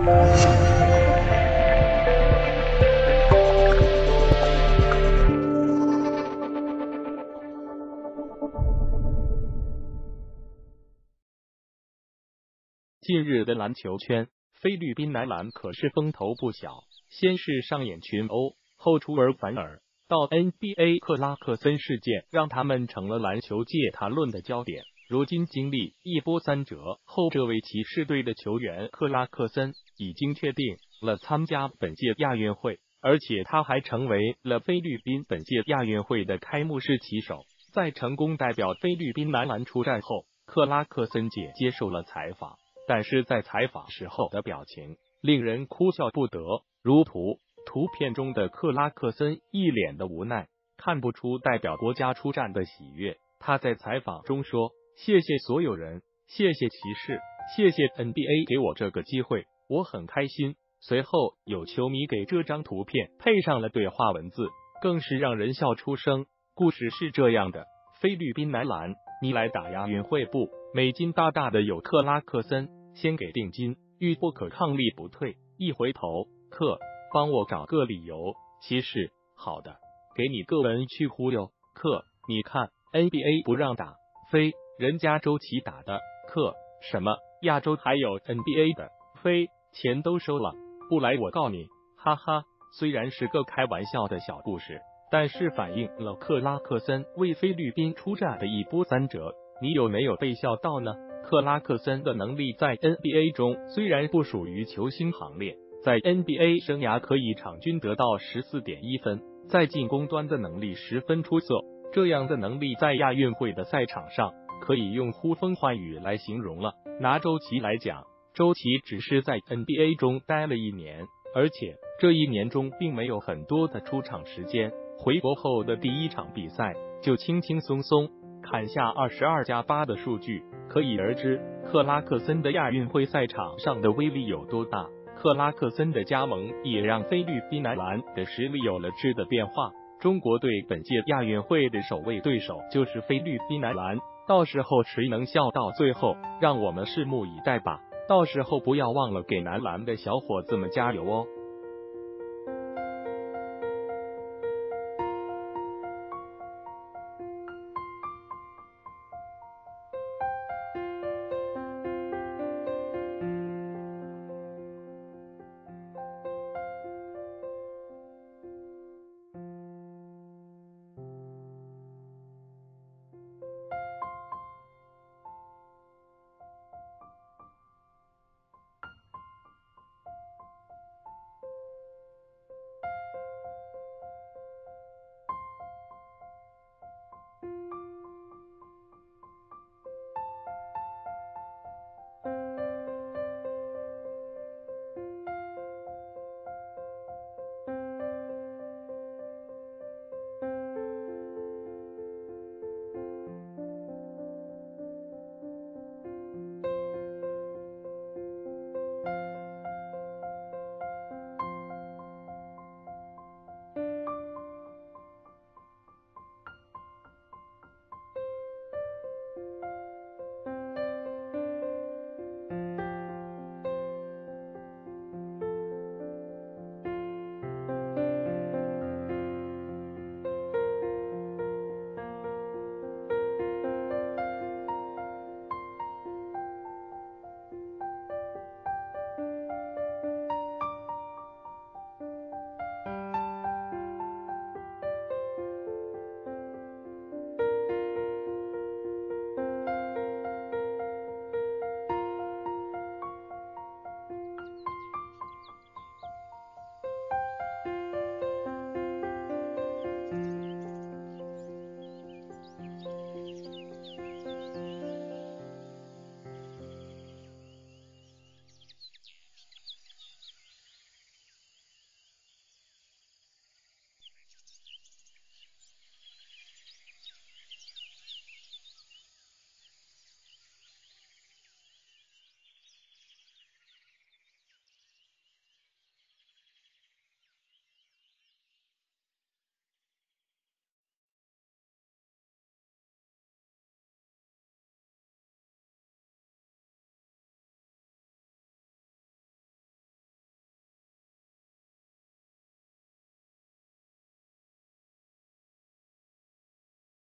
近日的篮球圈，菲律宾男篮可是风头不小，先是上演群殴，后出尔反尔，到 NBA 克拉克森事件，让他们成了篮球界谈论的焦点。如今经历一波三折后，这位骑士队的球员克拉克森已经确定了参加本届亚运会，而且他还成为了菲律宾本届亚运会的开幕式旗手。在成功代表菲律宾男篮出战后，克拉克森姐接受了采访。但是在采访时候的表情令人哭笑不得，如图片中的克拉克森一脸的无奈，看不出代表国家出战的喜悦。他在采访中说：“谢谢所有人，谢谢骑士，谢谢 NBA 给我这个机会，我很开心。”随后有球迷给这张图片配上了对话文字，更是让人笑出声。故事是这样的，菲律宾男篮你来打亚运会不？美金大大的有克拉克森，先给定金，遇不可抗力不退。一回头，克，帮我找个理由。骑士，好的，给你个文去忽悠。克，你看 NBA 不让打，非人家周琦打的。克，什么？亚洲还有 NBA 的？非钱都收了，不来我告你，哈哈。虽然是个开玩笑的小故事，但是反映了克拉克森为菲律宾出战的一波三折。你有没有被笑到呢？克拉克森的能力在 NBA 中虽然不属于球星行列，在 NBA 生涯可以场均得到 14.1 分，在进攻端的能力十分出色。这样的能力在亚运会的赛场上可以用呼风唤雨来形容了。拿周琦来讲，周琦只是在 NBA 中待了1年，而且这1年中并没有很多的出场时间，回国后的第一场比赛就轻轻松松砍下22+8的数据，可以而知克拉克森的亚运会赛场上的威力有多大。克拉克森的加盟也让菲律宾男篮的实力有了质的变化。中国队本届亚运会的首位对手就是菲律宾男篮，到时候谁能笑到最后，让我们拭目以待吧。到时候不要忘了给男篮的小伙子们加油哦。